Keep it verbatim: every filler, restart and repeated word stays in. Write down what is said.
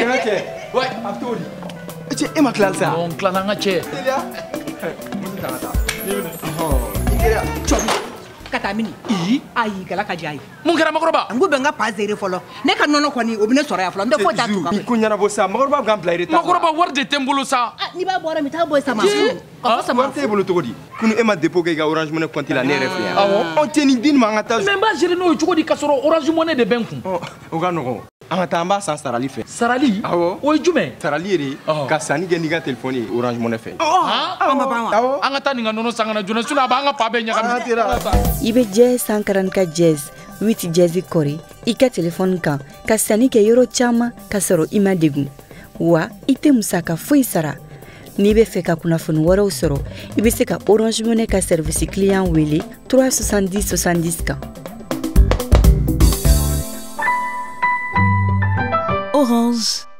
Ouais. Tu es ma classe ça. On classe en chez. Katamini. I. Ayi gala ka jai. Mun kɛra makɔrɔba? Ngu benga pa zere fɔlɔ. Ne ka nɔnɔ kɔni o bɛ ne sɔrɔ yan fɔlɔ. N tɛ foyi t'a tugu. I ko ɲɛnabɔ sa makɔrɔba bɛ k'an bila retard. Makɔrɔba wari de tɛ n bolo sa. N'i b'a bɔ yɔrɔ min taa bɔ sama. Ka fɔ sama. Wari t'e bolo cogo di? Kunu e ma dépôt kɛ i ka Orange Money compte la ne yɛrɛ fɛ yan. Awɔ. Anw tɛ nin di nin ma an ka taa. Mais n b'a gérer n'o ye cogo di k'a sɔrɔ Orange Money de bɛ n kun? O ka nɔgɔn. An ka taa an b'a san sarali fɛ. Sarali? Awɔ. O ye jumɛn? Sarali ye de ka sanni kɛ n'i ka téléphone ye Orange Money fɛ. An ma ban wa? Awɔ. An ka taa nin ka nɔnɔ san ka na joona sinon a b'an ka fa bɛɛ ɲagami. I bɛ jazz cent quarante-quatre jazz huit jazz kɔri i ka téléphone kan ka sanni kɛ yɔrɔ caman ka sɔrɔ i ma degun wa i tɛ musaka foyi sara. N'i bɛ fɛ ka kunnafoni wɛrɛw sɔrɔ i bɛ se ka Orange Money ka service client wele trois soixante-dix soixante-dix kan. Orange.